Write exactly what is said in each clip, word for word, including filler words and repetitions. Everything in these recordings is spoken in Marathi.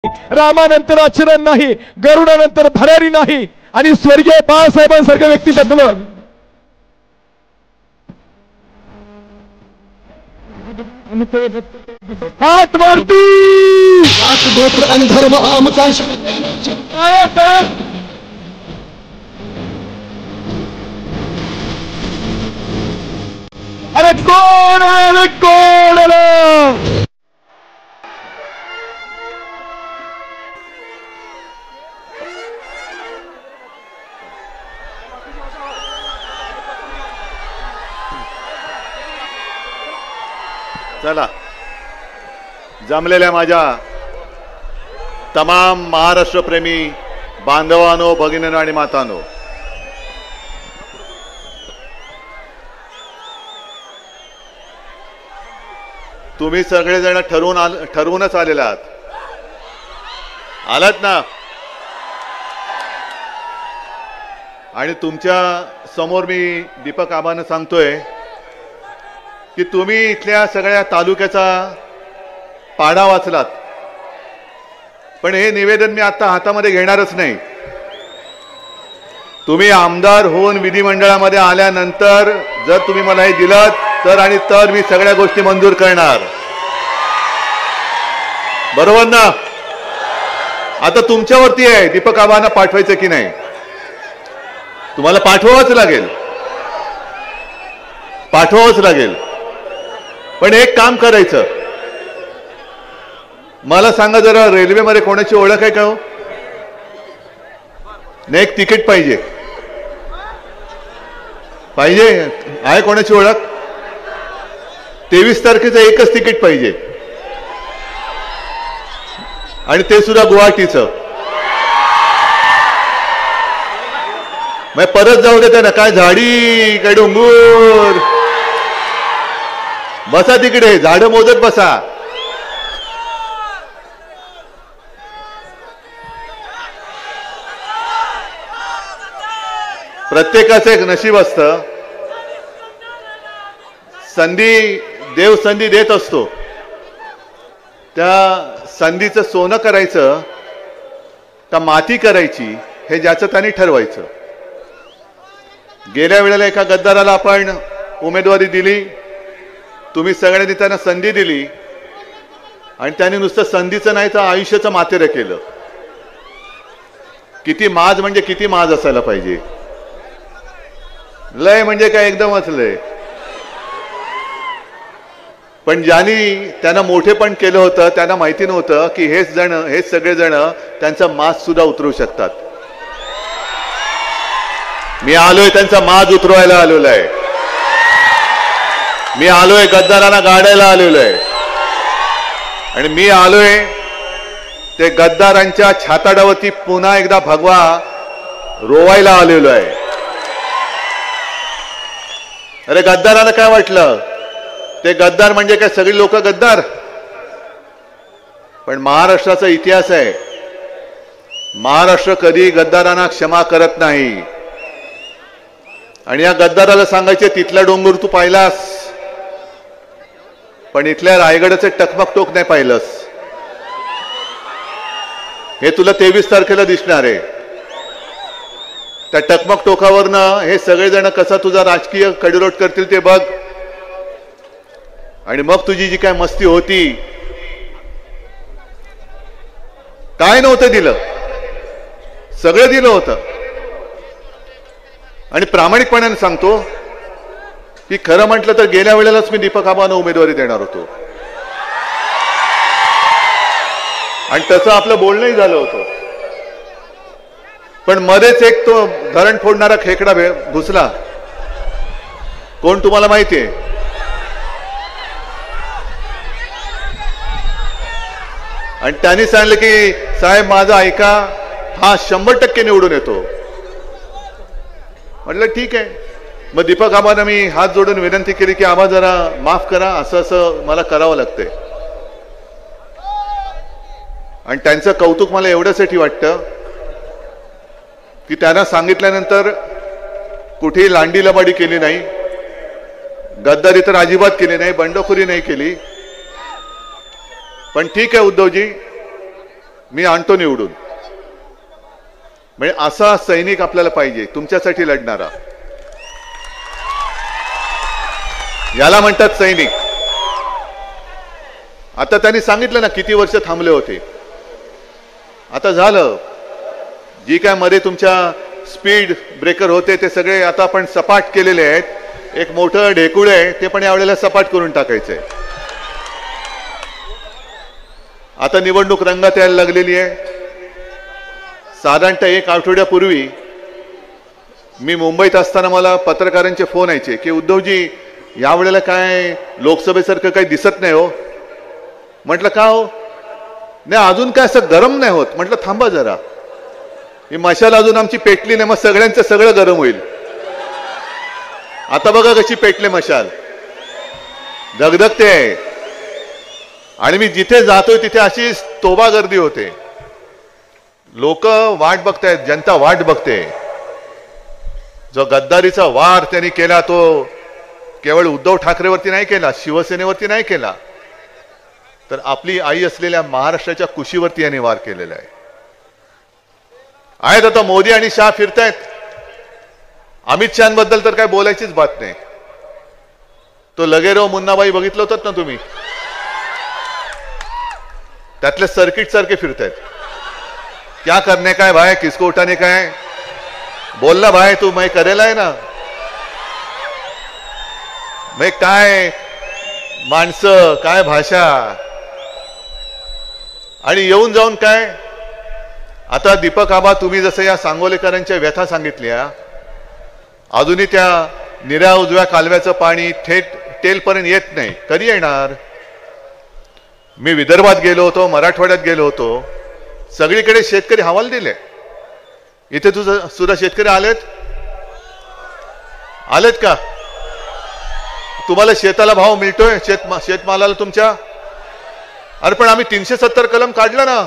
रामानंतर आचरण नाही, गरुडानंतर भरारी नाही आणि स्वर्गीय बाळासाहेबांसारख्या व्यक्ती तत्व हात वरती गोत्र आणि धर्म आमचा अरे कोण आहे, अरे कोण आलं? चला, जमलेल्या माझ्या तमाम महाराष्ट्रप्रेमी बांधवांनो, भगिनींनो आणि मातांनो, तुम्ही सगळेजण ठरवून आल ठरवूनच आलेला आहात आलात ना. आणि तुमच्या समोर मी दीपक आबांना सांगतोय की तुम्ही इथल्या सगळ्या तालुक्याचा पाढा वाचलात, पण हे निवेदन मी आता हातामध्ये घेणारच नाही. तुम्ही आमदार होऊन विधिमंडळामध्ये आल्यानंतर जर तुम्ही मला हे दिलं तर आणि तर मी सगळ्या गोष्टी मंजूर करणार. बरोबर ना? आता तुमच्यावरती आहे दीपक आबांना पाठवायचं की नाही. तुम्हाला पाठवावंच लागेल, पाठवावंच लागेल. पण एक काम करायचं, मला सांगा जरा, रेल्वेमध्ये कोणाची ओळख आहे का हो? नाही, एक तिकीट पाहिजे पाहिजे आहे कोणाची ओळख? तेवीस तारखेचं एकच तिकीट पाहिजे आणि ते सुद्धा गुवाहाटीचं. मग परत जाऊ देते ना, काय झाडी काय डोंगर. बसा तिकडे, झाडं मोजत बसा. प्रत्येकाचं एक नशीब असतं. संधी देव संधी देत असतो, त्या संधीचं सोनं करायचं का माती करायची हे ज्याचं त्यांनी ठरवायचं. गेल्या वेळेला एका गद्दाराला आपण उमेदवारी दिली, तुम्ही सगळ्यांनी त्यांना संधी दिली आणि त्यांनी नुसतं संधीचं नाही तर आयुष्याचं मातेरं केलं. किती माज म्हणजे किती माज असायला पाहिजे. लय म्हणजे काय एकदमच लय. पण ज्यांनी त्यांना मोठे पण केलं होतं त्यांना माहिती नव्हतं की हेच जण हेच सगळे जण त्यांचा माज सुद्धा उतरवू शकतात. मी आलोय त्यांचा माज उतरवायला आलेलो आहे. मी आलोय गद्दारांना गाडायला आलेलो आहे. आणि मी आलोय ते गद्दारांच्या छाताडावरती पुन्हा एकदा भगवा रोवायला आलेलो आहे. अरे गद्दारांना काय वाटलं, ते गद्दार म्हणजे काय सगळी लोक गद्दार? पण महाराष्ट्राचा इतिहास आहे, महाराष्ट्र कधी गद्दारांना क्षमा करत नाही. आणि या गद्दाराला सांगायचे, तिथला डोंगर तू पाहिलास पण इथल्या रायगडाचे टकमक टोक नाही पाहिलंस. हे तुला तेवीस तारखेला दिसणार आहे. त्या टकमक टोकावरनं हे सगळेजण कसा तुझा राजकीय कडिरोट करतील ते बघ. आणि मग तुझी जी काय मस्ती होती, काय नव्हतं दिलं, सगळं दिलं होतं. आणि प्रामाणिकपणाने सांगतो की खरं म्हटलं तर गेल्या वेळेलाच मी दीपक आबांना उमेदवारी देणार होतो आणि तसं आपलं बोलणंही झालं होतं. पण मध्येच एक तो धरण फोडणारा खेकडा घुसला. कोण तुम्हाला माहिती आहे? आणि त्यांनी सांगितलं की साहेब माझं ऐका, हा शंभर टक्के निवडून येतो. म्हटलं ठीक आहे. मग दीपक आबांना मी हात जोडून विनंती केली की आबा जरा माफ करा, असं असं मला करावं लागतंय. आणि त्यांचं कौतुक मला एवढ्यासाठी वाटतं की त्यांना सांगितल्यानंतर कुठेही लांडी लबाडी केली नाही, गद्दारी तर अजिबात केली नाही, बंडखोरी नाही केली. पण ठीक आहे उद्धवजी, मी आणतो निवडून. म्हणजे असा सैनिक आपल्याला पाहिजे, तुमच्यासाठी लढणारा. याला म्हणतात सैनिक. आता त्यांनी सांगितलं ना किती वर्ष थांबले होते. आता झालं. जी काय मध्ये तुमच्या स्पीड ब्रेकर होते ते सगळे आता आपण सपाट केलेले आहेत. एक मोठं ढेकूळ आहे ते पण यावेळेला सपाट करून टाकायचंय. आता निवडणूक रंगात यायला लागलेली आहे. साधारणतः एक आठवड्यापूर्वी मी मुंबईत असताना मला पत्रकारांचे फोन यायचे की उद्धवजी यावेळेला काय लोकसभेसारखं काही दिसत नाही हो. म्हटलं का हो. नाही अजून काय असं गरम नाही होत. म्हटलं थांबा जरा, ही मशाल अजून आमची पेटली नाही, मग सगळ्यांचं सगळं गरम होईल. आता बघा कशी पेटले मशाल, धगधगते. आणि मी जिथे जातोय तिथे अशी तोबा गर्दी होते. लोक वाट बघतायत, जनता वाट बघते. जो गद्दारीचा वार त्यांनी केला तो केवळ उद्धव ठाकरेवरती नाही केला, शिवसेनेवरती नाही केला, तर आपली आई असलेल्या महाराष्ट्राच्या कुशीवरती यांनी वार केलेला आहे. आहेत आता मोदी आणि शाह फिरतायत. अमित शहाबद्दल तर काय बोलायचीच बात नाही. तो लगेरो मुन्नाबाई बघितलं होतं ना तुम्ही, त्यातले सर्किट सारखे फिरतायत. क्या करने का है भाई, किसको उठाने का है, बोल ना भाई तू, मैं करेला आहे ना. मैं काय माणसं, काय भाषा. आणि येऊन जाऊन काय. आता दीपक आबा तुम्ही जसं या सांगोलेकरांच्या व्यथा सांगितल्या, अजूनही त्या निऱ्या उजव्या कालव्याचं पाणी थेट टेलपर्यंत येत नाही. कधी येणार. मी विदर्भात गेलो होतो, मराठवाड्यात गेलो होतो, सगळीकडे शेतकरी हवाल दिले. इथे तुझं सुद्धा शेतकरी आलेत आलेत का. तुम्हाला शेताला भाव मिळतोय शेत शेतमालाला तुमच्या. अरे पण आम्ही तीनशे सत्तर कलम काढलं ना,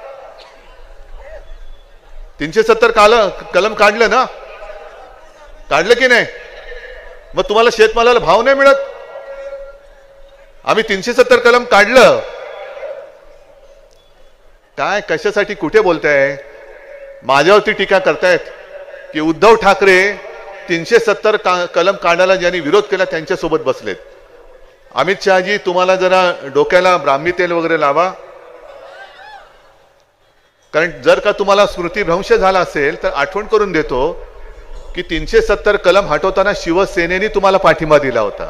तीनशे सत्तर काल कलम काढलं ना, काढलं की नाही. मग तुम्हाला शेतमालाला भाव नाही मिळत. आम्ही तीनशे सत्तर कलम काढलं. काय कशासाठी कुठे बोलताय. माझ्यावरती टीका करतायत की उद्धव ठाकरे तीनशे सत्तर का, कलम काढायला ज्यांनी विरोध केला त्यांच्यासोबत बसलेत. अमित शहाजी तुम्हाला जरा डोक्याला ब्राह्मी तेल वगैरे लावा. कारण जर का तुम्हाला स्मृतीभ्रंश झाला असेल तर आठवण करून देतो की तीनशे सत्तर कलम हटवताना शिवसेनेने तुम्हाला पाठिंबा दिला होता.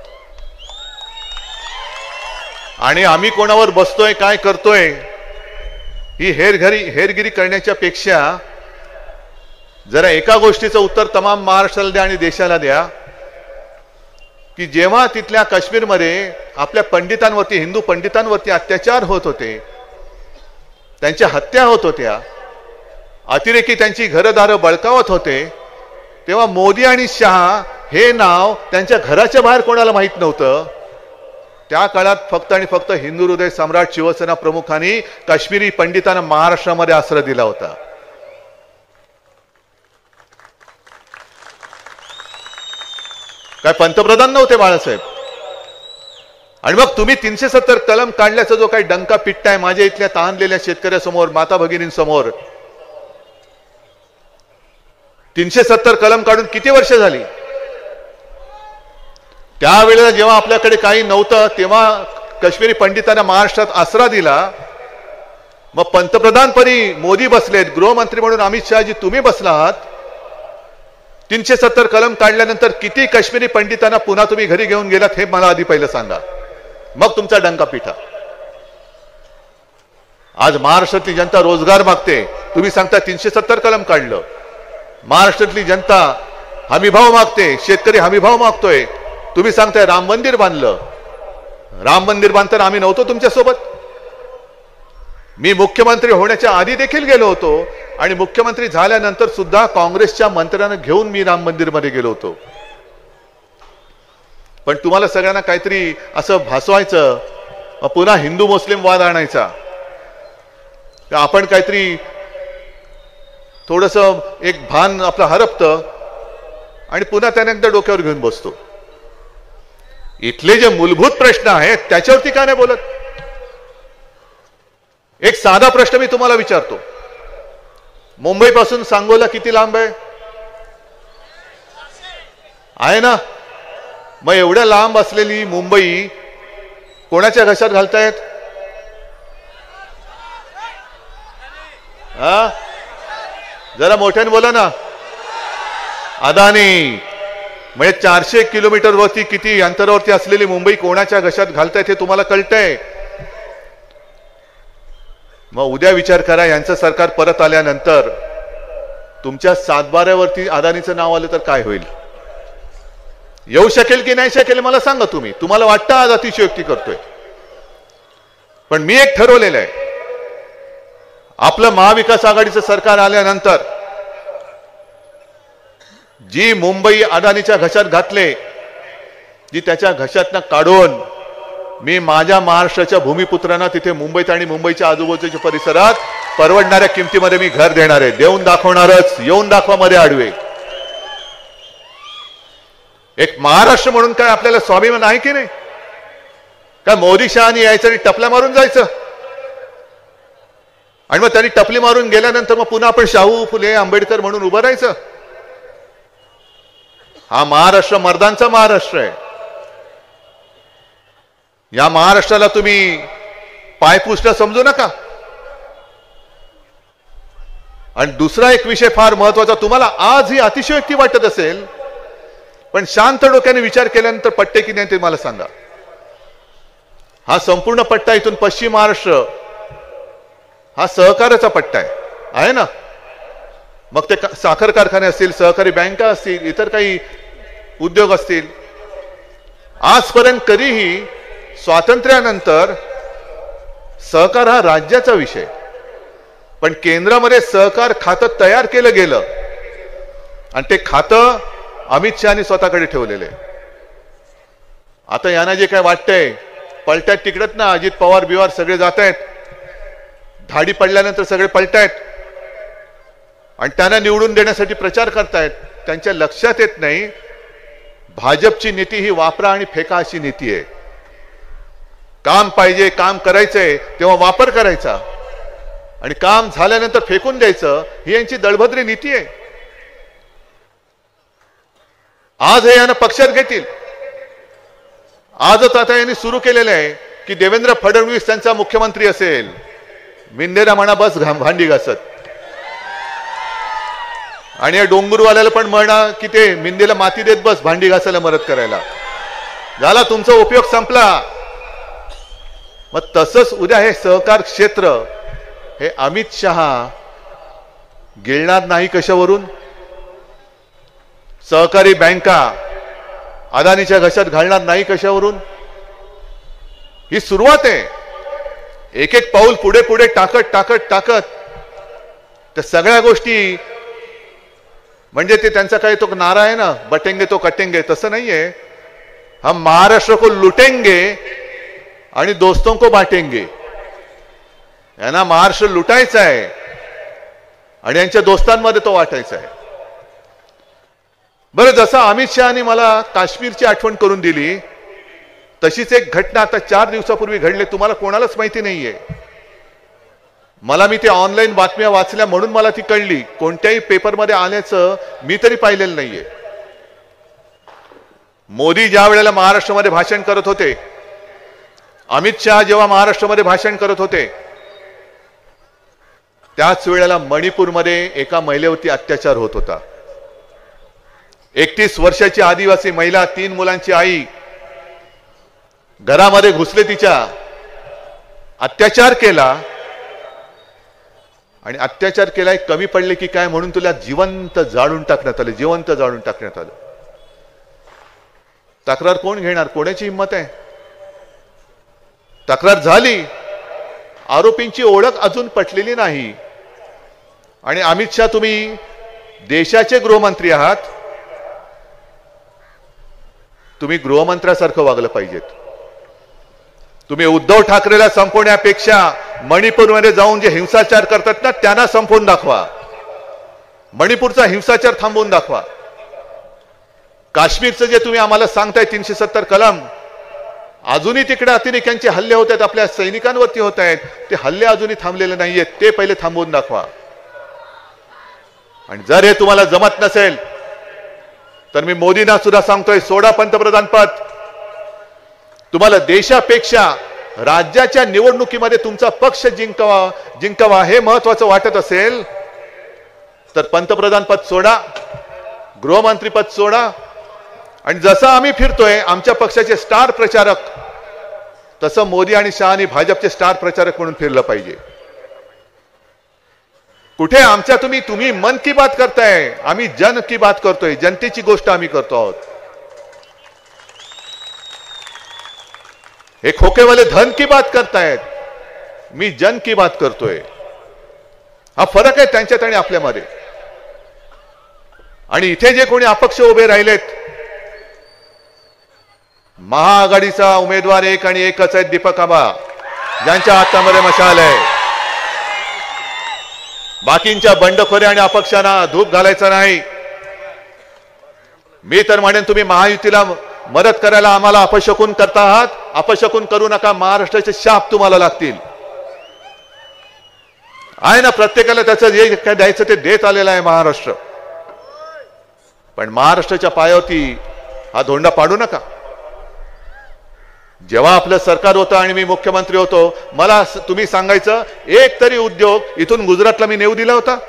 आणि आम्ही कोणावर बसतोय काय करतोय ही हेरघरी हेरगिरी करण्याच्या पेक्षा जरा एका गोष्टीचं उत्तर तमाम महाराष्ट्राला द्या आणि देशाला द्या की जेव्हा तिथल्या काश्मीरमध्ये आपल्या पंडितांवरती, हिंदू पंडितांवरती अत्याचार होत होते, त्यांच्या हत्या होत होत्या, अतिरेकी त्यांची घरदारं बळकावत होते, तेव्हा मोदी आणि शहा हे नाव त्यांच्या घराच्या बाहेर कोणाला माहित नव्हतं. त्या काळात फक्त आणि फक्त हिंदू हृदय सम्राट शिवसेना प्रमुखांनी काश्मीरी पंडितांना महाराष्ट्रामध्ये आश्रय दिला होता. काय पंतप्रधान नव्हते बाळासाहेब. आणि मग तुम्ही तीनशे सत्तर कलम काढल्याचा जो काही डंका पिट्टाय माझ्या इथल्या ताणलेल्या शेतकऱ्यासमोर, माता भगिनींसमोर. तीनशे सत्तर कलम काढून किती वर्ष झाली. त्यावेळेला जेव्हा आपल्याकडे काही नव्हतं तेव्हा काश्मीरी पंडितांना महाराष्ट्रात आसरा दिला. मग पंतप्रधानपदी मोदी बसलेत, गृहमंत्री म्हणून अमित शहाजी तुम्ही बसला आहात. तीनशे सत्तर कलम काढल्यानंतर किती काश्मीरी पंडितांना पुन्हा तुम्ही घरी घेऊन गेलात हे मला आधी पहिलं सांगा, मग तुमचा डंका पिठा. आज महाराष्ट्रातली जनता रोजगार मागते, तुम्ही सांगता तीनशे सत्तर कलम काढलं. महाराष्ट्रातली जनता हमीभाव मागते, शेतकरी हमीभाव मागतोय, तुम्ही सांगताय राम मंदिर बांधलं. राम मंदिर बांधताना आम्ही नव्हतो तुमच्यासोबत. मी मुख्यमंत्री होण्याच्या आधी देखील गेलो होतो आणि मुख्यमंत्री झाल्यानंतर सुद्धा काँग्रेसच्या मंत्र्यांना घेऊन मी राम मंदिर मध्ये गेलो होतो. पण तुम्हाला सगळ्यांना काहीतरी असं भासवायचं, पुन्हा हिंदू मुस्लिम वाद आणायचा, आपण काहीतरी थोडस एक भान आपलं हरपतं आणि पुन्हा त्याने एकदा डोक्यावर घेऊन बसतो. इथले जे मूलभूत प्रश्न आहेत त्याच्यावरती का नाही बोलत. एक साधा प्रश्न मी तुम्हाला विचारतो, मुंबईपासून सांगोला किती लांब आहे? आहे ना? मग एवढ्या लांब असलेली मुंबई कोणाच्या घशात घालतायत? हा, जरा मोठ्याने बोला ना. अदानी. म्हणजे चारशे किलोमीटर वरती किती अंतरावरती असलेली मुंबई कोणाच्या घशात घालतायत हे तुम्हाला कळतंय? मग उद्या विचार करा, यांचं सरकार परत आल्यानंतर तुमच्या सातबाऱ्यावरती अदानीचं नाव आलं तर काय होईल? येऊ शकेल की नाही शकेल मला सांगा तुम्ही. तुम्हाला वाटतं आज अतिशयोक्ती करतोय, पण मी एक ठरवलेलं आहे, आपलं महाविकास आघाडीचं सरकार आल्यानंतर जी मुंबई अदानीच्या घशात घातले, जी त्याच्या घशातनं काढून मी माझ्या महाराष्ट्राच्या भूमिपुत्रांना तिथे मुंबईत आणि मुंबईच्या आजूबाजूच्या परिसरात परवडणाऱ्या किमतीमध्ये मी घर देणार आहे. देऊन दाखवणारच. येऊन दाखवा मध्ये आडवे. एक महाराष्ट्र म्हणून काय आपल्याला स्वाभिमान आहे की नाही? काय मोदी शहानी यायचं आणि टपल्या मारून जायचं, आणि मग त्यांनी टपली मारून गेल्यानंतर मग पुन्हा आपण शाहू फुले आंबेडकर म्हणून उभं राहायचं? हा महाराष्ट्र मर्दांचा महाराष्ट्र आहे. या महाराष्ट्राला तुम्ही पायपुसणं समजू नका. आणि दुसरा एक विषय फार महत्वाचा, तुम्हाला आज ही अतिशयोक्ती वाटत असेल, पण शांत डोक्याने विचार केल्यानंतर पट्टे की नाही ते मला सांगा. हा संपूर्ण पट्टा इथून पश्चिम महाराष्ट्र हा सहकाराचा पट्टा आहे, आहे ना? मग ते साखर कारखाने असतील, सहकारी बँका असतील, इतर काही उद्योग असतील. आजपर्यंत कधीही स्वातंत्र्यानंतर सहकार हा राज्याचा विषय, पण केंद्रामध्ये सहकार खातं तयार केलं गेलं आणि ते खातं अमित शहानी स्वतःकडे ठेवलेले. आता यांना जे काय वाटतंय, पलट्यात तिकडत ना, अजित पवार बिवार सगळे जात आहेत, धाडी पडल्यानंतर सगळे पलटायत आणि त्यांना निवडून देण्यासाठी प्रचार करतायत. त्यांच्या लक्षात येत नाही भाजपची नीती ही वापरा आणि फेका अशी नीती आहे. काम पाहिजे, काम करायचंय तेव्हा वापर करायचा आणि काम झाल्यानंतर फेकून द्यायचं, ही यांची दळभद्री नीती आहे. आज हे यांना पक्षात घेतील. आजच आता यांनी सुरू केलेलं आहे की देवेंद्र फडणवीस त्यांचा मुख्यमंत्री असेल, मिंदेरा म्हणा बस भांडी घासत, आणि या डोंगरवाल्याला पण म्हणा की ते मिंदेला माती देत बस भांडी घासायला मदत करायला. झाला तुमचा उपयोग संपला. मग तसंच उद्या हे सहकार क्षेत्र हे अमित शहा गिळणार नाही कशावरून? सहकारी बँका अदानीच्या घशात घालणार नाही कशावरून? ही सुरुवात आहे. एक एक पाऊल पुढे पुढे टाकत टाकत टाकत त्या सगळ्या गोष्टी, म्हणजे ते त्यांचा काही तो नारा आहे ना, बटेंगे तो कटेंगे, तसं नाहीये. हम महाराष्ट्र को लुटेंगे आणि दोस्तों को बांटेंगे. यांना महाराष्ट्र लुटायचा आहे आणि यांच्या दोस्तांमध्ये तो वाटायचा आहे. बरं, जसं अमित शहानी मला काश्मीरची आठवण करून दिली, तशीच एक घटना आता चार दिवसापूर्वी घडली. तुम्हाला कोणालाच माहिती नाहीये. मला मी ते ऑनलाईन बातम्या वाचल्या म्हणून मला ती कळली. कोणत्याही पेपरमध्ये आल्याचं मी तरी पाहिलेलं नाहीये. मोदी ज्या वेळेला महाराष्ट्रामध्ये भाषण करत होते, अमित शहा जेव्हा महाराष्ट्रामध्ये भाषण करत होते, त्याच वेळेला मणिपूरमध्ये एका महिलेवरती अत्याचार होत होता. एकतीस वर्षाची आदिवासी महिला, तीन मुलांची आई, घरामध्ये घुसले, तिच्या अत्याचार केला आणि अत्याचार केलाय कमी पडले की काय म्हणून तुला जिवंत जाळून टाकण्यात आलं. जिवंत जाळून टाकण्यात आलं. तक्रार कोण घेणार? कोणाची हिंमत आहे? तक्रार झाली, आरोपींची ओळख अजून पटलेली नाही. आणि अमित शहा, तुम्ही देशाचे गृहमंत्री आहात, तुम्ही गृहमंत्र्यासारखं वागलं पाहिजेत. तुम्ही उद्धव ठाकरेला संपवण्यापेक्षा मणिपूरमध्ये जाऊन जे हिंसाचार करतात ना, त्यांना संपवून दाखवा. मणिपूरचा हिंसाचार थांबवून दाखवा. काश्मीरचं जे तुम्ही आम्हाला सांगताय तीनशे सत्तर कलम, अजूनही तिकडे अतिरेक्यांचे हल्ले होत आहेत, आपल्या सैनिकांवरती होत आहेत, ते हल्ले अजूनही थांबलेले नाहीयेत, ते पहिले थांबवून दाखवा. आणि जर हे तुम्हाला जमत नसेल तर मी मोदींना सुद्धा सांगतोय, सोडा पंतप्रधान पद. तुम्हाला देशापेक्षा राज्याच्या निवडणुकीमध्ये तुमचा पक्ष जिंकावा जिंकावा हे महत्वाचं वाटत असेल तर पंतप्रधान पद सोडा, गृहमंत्री पद सोडा. आणि जसं आम्ही फिरतोय आमच्या पक्षाचे स्टार प्रचारक, तसं मोदी आणि शहानी भाजपचे स्टार प्रचारक म्हणून फिरलं पाहिजे. कुठे आमच्या तुम्ही तुम्ही मन की बात करताय, आम्ही जन की बात करतोय, जनतेची गोष्ट आम्ही करतो आहोत. हे खोकेवाले धन की बात करतायत, मी जन की बात करतोय. हा फरक आहे त्यांच्यात आणि आपल्यामध्ये. आणि इथे जे कोणी अपक्ष उभे राहिलेत, महाआघाडीचा उमेदवार एक आणि एकच आहे, दीपक आबा, ज्यांच्या हातामध्ये मशाल आहे. बाकींच्या बंडखोऱ्या आणि अपक्षांना धूप घालायचा नाही. मी तर म्हणेन तुम्ही महायुतीला मदत करायला आम्हाला अपशकुन करता आहात, अपशकुन करू नका. महाराष्ट्राचे शाप तुम्हाला लागतील. आहे ना, प्रत्येकाला त्याचं जे काय द्यायचं ते देत आलेलं आहे महाराष्ट्र. पण महाराष्ट्राच्या पायावरती हा धोंडा पाडू नका. जेव्हा आपलं सरकार होतं आणि मी मुख्यमंत्री होतो, मला तुम्ही सांगायचं एक तरी उद्योग इथून गुजरातला मी नेऊ दिला होता,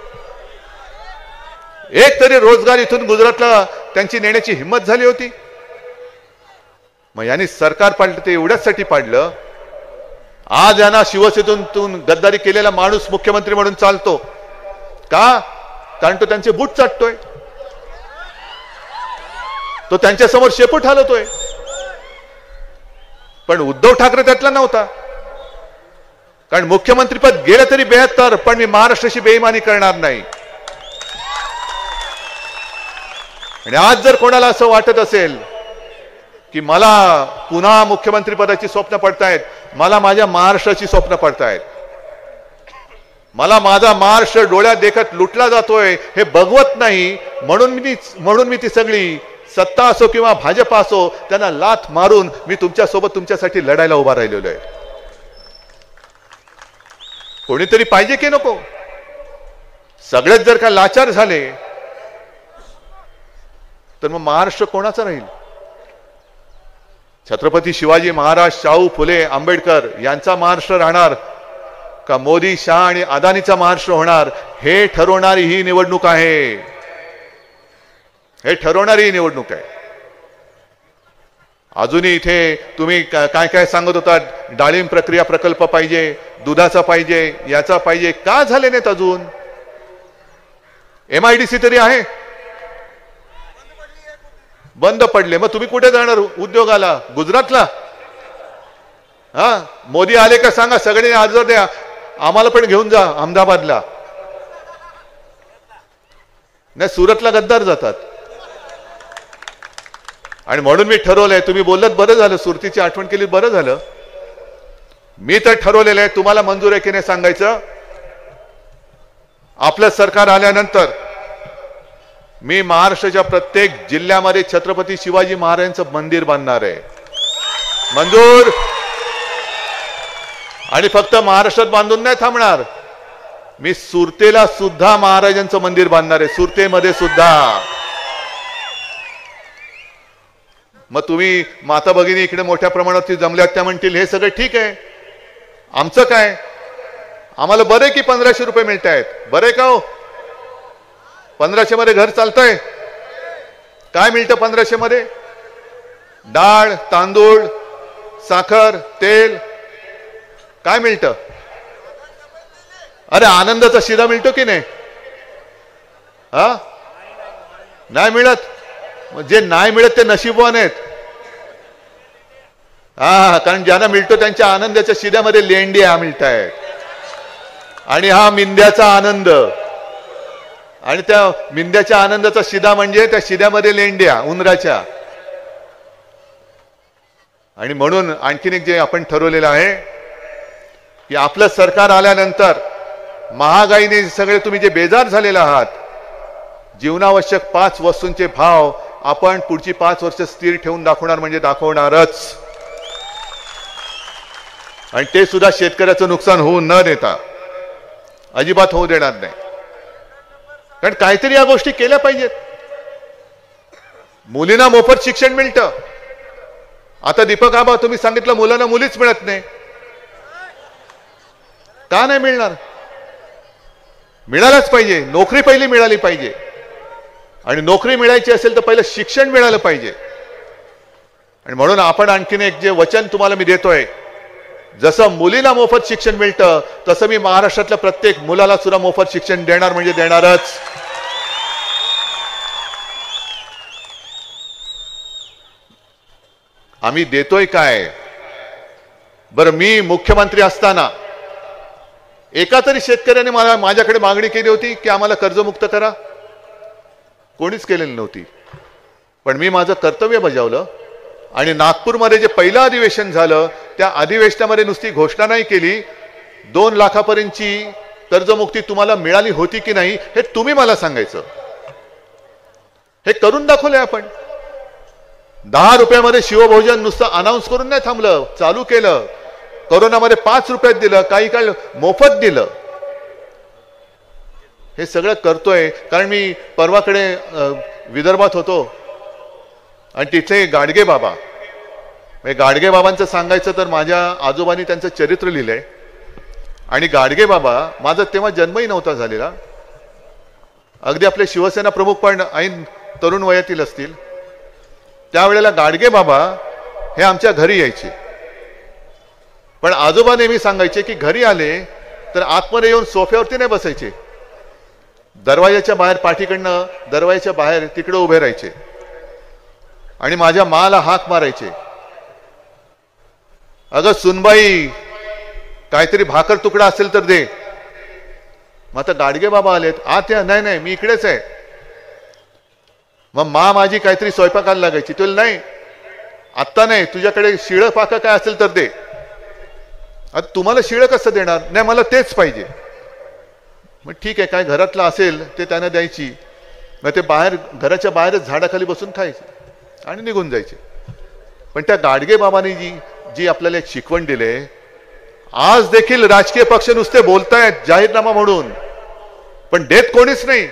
एक तरी रोजगार इथून गुजरातला त्यांची नेण्याची हिंमत झाली होती. मग यांनी सरकार पाडलं ते एवढ्याचसाठी पाडलं. आज यांना शिवसेनेतून गद्दारी केलेला माणूस मुख्यमंत्री म्हणून चालतो का? कारण तो त्यांचे बूट चाटतोय, तो त्यांच्या समोर शेपूट हलवतोय. पण उद्धव ठाकरे त्यातला नव्हता, कारण मुख्यमंत्रीपद गेलं तरी बेहत्तर, पण मी महाराष्ट्राची बेईमानी करणार नाही. आणि आज जर कोणाला असं वाटत असेल की मला पुन्हा मुख्यमंत्री पदाची स्वप्न पडतायत, मला माझ्या महाराष्ट्राची स्वप्न पडतायत, मला माझा महाराष्ट्र डोळ्यात देखत लुटला जातोय हे बघवत नाही, म्हणून मी म्हणून मी ती सगळी सत्ता असो किंवा भाजप असो त्यांना लाथ मारून मी तुमच्या सोबत तुमच्यासाठी लढायला उभा राहिलेलो आहे. कोणीतरी पाहिजे की नको? सगळेच जर का लाचार झाले तर मग महाराष्ट्र कोणाचा राहील? छत्रपती शिवाजी महाराज, शाहू फुले, आंबेडकर यांचा महाराष्ट्र राहणार का मोदी, शाह आणि अदानीचा महाराष्ट्र होणार? हे ठरवणारी ही निवडणूक आहे. हे ठरवणारी निवडणूक आहे. अजूनही इथे तुम्ही काय काय सांगत होता, डाळिंब प्रक्रिया प्रकल्प पाहिजे, दुधाचा पाहिजे, याचा पाहिजे, का झाले नाहीत अजून? एमआयडीसी तरी आहे, बंद पडले. मग तुम्ही कुठे जाणार उद्योगाला? गुजरातला? हा, मोदी आले का सांगा, सगळे अर्ज द्या, आम्हाला पण घेऊन जा अहमदाबादला. नाही, सुरतला गद्दार जातात. आणि म्हणून मी ठरवलंय, तुम्ही बोलत बरं झालं, सुरतीची आठवण केली बरं झालं. मी तर ठरवलेलं आहे, तुम्हाला मंजूर आहे की नाही सांगायचं. आपलं सरकार आल्यानंतर मी महाराष्ट्राच्या प्रत्येक जिल्ह्यामध्ये छत्रपती शिवाजी महाराजांचं मंदिर बांधणार आहे. मंजूर. आणि फक्त महाराष्ट्रात बांधून नाही थांबणार, मी सुरतेला सुद्धा महाराजांचं मंदिर बांधणार आहे, सुरतेमध्ये सुद्धा. मग तुम्ही माता भगिनी इकडे मोठ्या प्रमाणावरती जमल्यात, त्या म्हणतील हे सगळं ठीक आहे, आमचं काय? आम्हाला बरे की पंधराशे रुपये मिळत आहेत, बरे का हो? पंधराशे मध्ये घर चालतंय? काय मिळतं पंधराशे मध्ये? डाळ, तांदूळ, साखर, तेल, काय मिळतं? अरे आनंदाचा शिधा मिळतो की नाही? हा, नाही मिळत. जे नाही मिळत ते नशीबवान आहेत. हा, कारण ज्यांना मिळतो त्यांच्या आनंदाच्या शिद्यामध्ये लेंड्या मिळत आहेत. आणि हा मिंद्याचा आनंद, आणि त्या मिंद्याच्या आनंदाचा शिदा म्हणजे त्या शिद्यामध्ये लेंड्या उंदराच्या. आणि म्हणून आणखीन एक जे आपण ठरवलेलं आहे की आपलं सरकार आल्यानंतर महागाईने सगळे तुम्ही जे बेजार झालेले आहात, जीवनावश्यक पाच वस्तूंचे भाव आपण पुढची पाच वर्ष स्थिर ठेवून दाखवणार म्हणजे दाखवणारच. आणि ते सुद्धा शेतकऱ्याचं नुकसान होऊ न देता अजिबात होऊ देणार नाही. कारण काहीतरी या गोष्टी केल्या पाहिजेत. मुलींना मोफत शिक्षण मिळतं. आता दीपक आबा तुम्ही सांगितलं मुलांना मुलीच मिळत नाही. का नाही मिळणार? मिळालंच पाहिजे. नोकरी पहिली मिळाली पाहिजे. आणि नोकरी मिळायची असेल तर पहिलं शिक्षण मिळालं पाहिजे. आणि म्हणून आपण आणखीन एक जे वचन तुम्हाला मी देतोय, जसं मुलींना मोफत शिक्षण मिळतं तसं मी महाराष्ट्रातल्या प्रत्येक मुलाला सुद्धा मोफत शिक्षण देणार म्हणजे देणारच. आम्ही देतोय काय? बरं, मी मुख्यमंत्री असताना एका तरी शेतकऱ्याने मला माझ्याकडे मागणी केली होती की आम्हाला कर्जमुक्त करा? कोणीच केलेली नव्हती. पण मी माझं कर्तव्य बजावलं आणि नागपूरमध्ये जे पहिलं अधिवेशन झालं त्या अधिवेशनामध्ये नुसती घोषणा नाही केली, दोन लाखापर्यंतची कर्जमुक्ती तुम्हाला मिळाली होती की नाही हे तुम्ही मला सांगायचं. हे करून दाखवलंय आपण. दहा रुपयामध्ये शिवभोजन नुसतं अनाऊन्स करून नाही थांबलं, चालू केलं. कोरोनामध्ये पाच रुपयात दिलं, काही काळ मोफत दिलं. हे सगळं करतोय कारण मी परवाकडे विदर्भात होतो आणि तिथे गाडगे बाबा, गाडगे बाबांचं सांगायचं तर माझ्या आजोबांनी त्यांचं चरित्र लिहिलंय. आणि गाडगे बाबा, माझा तेव्हा जन्मही नव्हता झालेला, अगदी आपले शिवसेना प्रमुख पण ऐन तरुण वयातील असतील, त्यावेळेला गाडगे बाबा हे आमच्या घरी यायचे. पण आजोबा नेहमी सांगायचे की घरी आले तर आतमध्ये येऊन सोफ्यावरती नाही बसायचे, दरवाजाच्या बाहेर पाठीकडनं दरवाजाच्या बाहेर तिकडे उभे राहायचे आणि माझ्या माला हाक मारायचे, अगं सुनबाई काहीतरी भाकर तुकडा असेल तर दे. मग आता गाडगे बाबा आलेत आत या. नाही नाही मी इकडेच आहे. मग मा माझी काहीतरी स्वयंपाकाला लागायची, तुला नाही आत्ता नाही, तुझ्याकडे शिळं पाका काय असेल तर दे. आता तुम्हाला शिळं कसं देणार? नाही मला तेच पाहिजे. मग ठीक आहे, काय घरातलं असेल ते त्यांना द्यायची. मग ते बाहेर घराच्या बाहेरच झाडाखाली बसून खायचे आणि निघून जायचे. पण त्या गाडगे बाबांनी जी जी आपल्याला एक शिकवण दिले, आज देखील राजकीय पक्ष नुसते बोलतायत जाहीरनामा म्हणून, पण देत कोणीच नाही.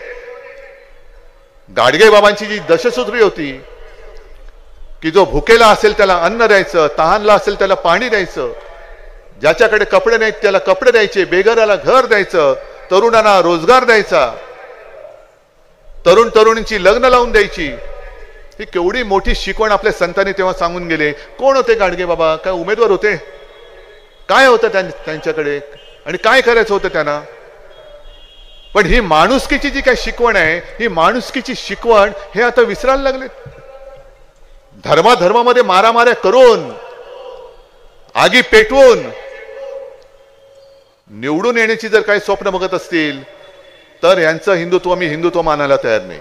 गाडगे बाबांची जी दशसूत्री होती की जो भुकेला असेल त्याला अन्न द्यायचं, तहानला असेल त्याला पाणी द्यायचं, ज्याच्याकडे कपडे नाहीत त्याला कपडे द्यायचे, बेघराला घर द्यायचं, तरुणांना रोजगार द्यायचा, तरुण तरुणींची लग्न लावून द्यायची. ही केवढी मोठी शिकवण आपल्या संतांनी तेव्हा सांगून गेले. कोण होते गाडगे बाबा? काय उमेदवार होते? काय होतं त्यांच्याकडे आणि काय करायचं होतं त्यांना? पण ही माणुसकीची जी काही शिकवण आहे, ही माणुसकीची शिकवण हे आता विसरायला लागले. धर्माधर्मामध्ये मारामाऱ्या करून, आगी पेटवून निवडून येण्याची जर काही स्वप्न बघत असतील तर यांचं हिंदुत्व मी हिंदुत्व मानायला तयार नाही.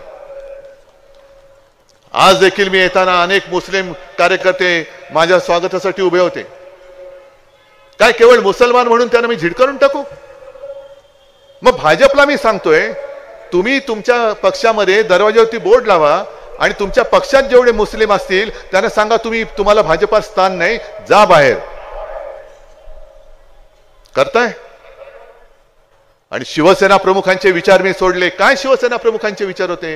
आज देखील मी येताना अनेक मुस्लिम कार्यकर्ते माझ्या स्वागतासाठी उभे होते. काय केवळ मुसलमान म्हणून त्यांना मी झिडकारून टाकू? मग भाजपला मी सांगतोय, तुम्ही तुमच्या पक्षामध्ये दरवाजावरती बोर्ड लावा आणि तुमच्या पक्षात जेवढे मुस्लिम असतील त्यांना सांगा तुम्ही तुम्हाला भाजपात स्थान नाही, जा बाहेर. करताय? आणि शिवसेना प्रमुखांचे विचार मी सोडले. काय शिवसेना प्रमुखांचे विचार होते?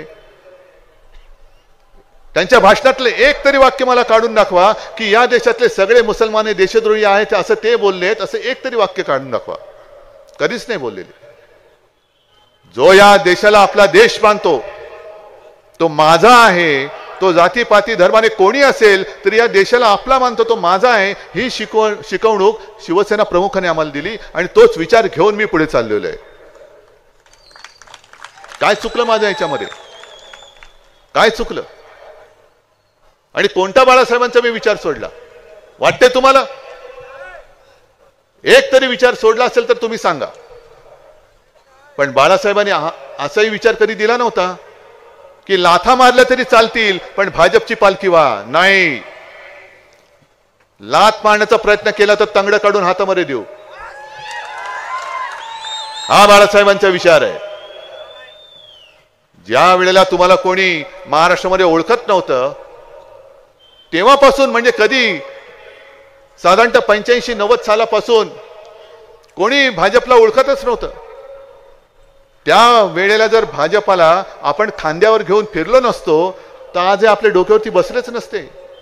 त्यांच्या भाषणातले एक तरी वाक्य मला काढून दाखवा की या देशातले सगळे मुसलमान देशद्रोही आहेत असं ते बोललेत, असं एक तरी वाक्य काढून दाखवा. कधीच नाही बोललेले. जो या देशाला आपला देश मानतो तो माझा आहे, तो जातीपाती धर्माने कोणी असेल तरी या देशाला आपला मानतो तो माझा आहे, ही शिकवण शिकवणूक शिवसेना प्रमुखाने आम्हाला दिली आणि तोच विचार घेऊन मी पुढे चाललेलो आहे. काय चुकलं माझ्या याच्यामध्ये? काय चुकलं? आणि कोणत्या बाळासाहेबांचा मी विचार सोडला वाटते तुम्हाला? एक तरी विचार सोडला असेल तर तुम्ही सांगा. पण बाळासाहेबांनी असाही विचार कधी दिला नव्हता की लाथा मारल्या तरी चालतील पण भाजपची पालखी व्हा. नाही, लाथ मारण्याचा प्रयत्न केला तर तंगड काढून हातामध्ये देऊ, हा बाळासाहेबांचा विचार आहे. ज्या वेळेला तुम्हाला कोणी महाराष्ट्रामध्ये ओळखत नव्हतं तेव्हापासून, म्हणजे कधी साधारणतः पंच्याऐंशी नव्वद सालापासून कोणी भाजपला ओळखतच नव्हतं. त्या वेळेला जर भाजपाला आपण खांद्यावर घेऊन फिरलो नसतो तर आज हे आपल्या डोक्यावरती बसलेच नसते.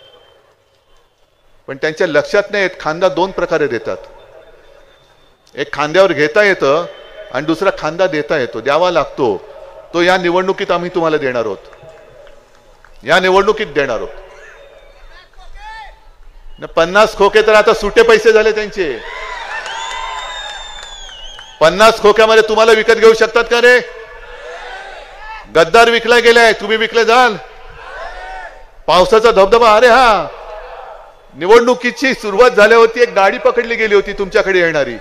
पण त्यांच्या लक्षात नाही येत खांदा दोन प्रकारे देतात. एक खांद्यावर घेता येतं आणि दुसरा खांदा देता येतो, द्यावा लागतो. तो या निवडणुकीत आम्ही तुम्हाला देणार आहोत, या निवडणुकीत देणार आहोत. पन्नास खोके तर आता सुटे पैसे झाले त्यांचे. पन्नास खोक्यामध्ये तुम्हाला विकत घेऊ शकतात का रे? गद्दार विकला गेलाय, तुम्ही विकले जाल. पावसाचा धबधबा, अरे हा निवडणुकीची सुरुवात झाल्यावरती एक गाडी पकडली गेली होती तुमच्याकडे येणारी.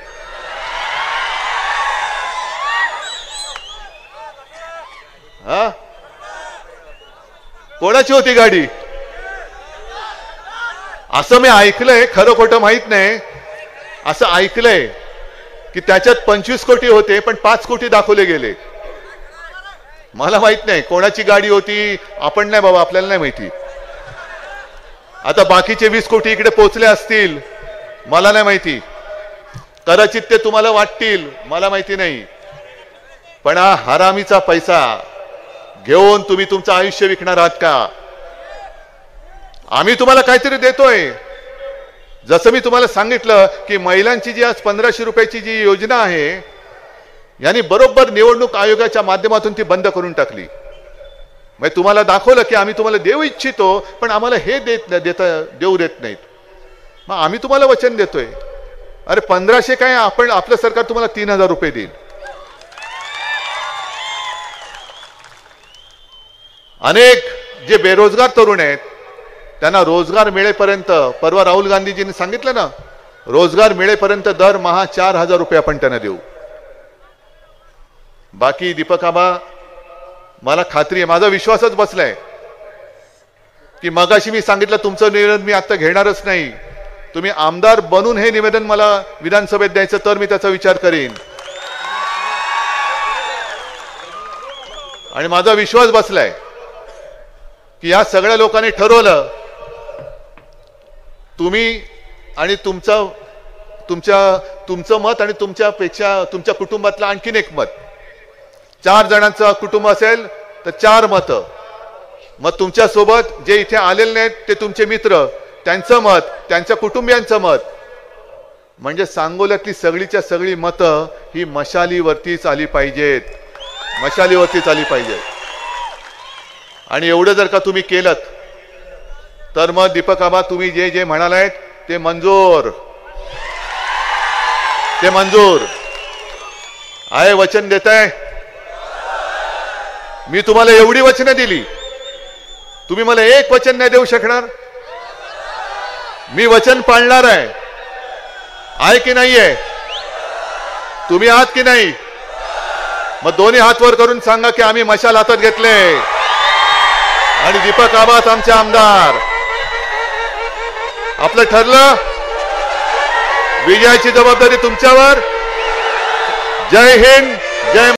हा कोणाची होती गाडी? असं मी ऐकलंय, खरं खोटं माहित नाही. असं ऐकलंय की त्याच्यात पंचवीस कोटी होते पण पाच कोटी दाखवले गेले. मला माहित नाही कोणाची गाडी होती, आपण नाही बाबा, आपल्याला नाही माहिती. आता बाकीचे वीस कोटी इकडे पोहोचले असतील, मला नाही माहिती. कदाचित ते तुम्हाला वाटतील, मला माहिती नाही. पण हा हरामीचा पैसा घेऊन तुम्ही तुमचं आयुष्य विकणार आहात का? आम्ही तुम्हाला काहीतरी देतोय. जसं मी तुम्हाला सांगितलं की महिलांची जी आज पंधराशे रुपयाची जी योजना आहे, यांनी बरोबर निवडणूक आयोगाच्या माध्यमातून ती बंद करून टाकली. मग तुम्हाला दाखवलं की आम्ही तुम्हाला देऊ इच्छितो पण आम्हाला हे देत देता देऊ देत नाहीत. मग आम्ही तुम्हाला वचन देतोय, अरे पंधराशे काय, आपण आपलं सरकार तुम्हाला तीन हजार रुपये देईल. अनेक जे बेरोजगार तरुण आहेत त्यांना रोजगार मिळेपर्यंत, परवा राहुल गांधीजींनी सांगितलं ना, रोजगार मिळेपर्यंत दरमहा चार हजार रुपये आपण त्यांना देऊ. बाकी दीपक आबा, मला खात्री आहे, माझा विश्वासच बसलाय की मगाशी मी सांगितलं तुमचं निवेदन मी आता घेणारच नाही. तुम्ही आमदार बनून हे निवेदन मला विधानसभेत द्यायचं तर मी त्याचा विचार करीन. आणि माझा विश्वास बसलाय की या सगळ्या लोकांनी ठरवलं, तुम्ही आणि तुमचं तुमच्या तुमचं मत आणि तुमच्यापेक्षा तुमच्या कुटुंबातलं आणखीन एक मत, चार जणांचं कुटुंब असेल तर चार मतं. मग तुमच्या सोबत जे इथे आलेले नाहीत ते तुमचे मित्र, त्यांचं मत, त्यांच्या कुटुंबियांचं मत, म्हणजे सांगोल्यातली सगळीच्या सगळी मतं ही मशालीवरतीच आली पाहिजेत, मशालीवरतीच आली पाहिजेत. आणि एवढं जर का तुम्ही केलं तर मग दीपक आबा तुम्ही जे जे म्हणालात ते मंजूर, ते मंजूर आहे. वचन देताय? मी तुम्हाला एवढी वचनं दिली, तुम्ही मला एक वचन नाही देऊ शकणार? मी वचन पाळणार आहे. आहे की नाहीये? तुम्ही आहात की नाही? मग दोन्ही हात वर करून सांगा की आम्ही मशाल हातात घेतले आणि दीपक आबाच आमचे आमदार. आपलं ठरलं, विजयाची जबाबदारी तुमच्यावर. जय हिंद, जय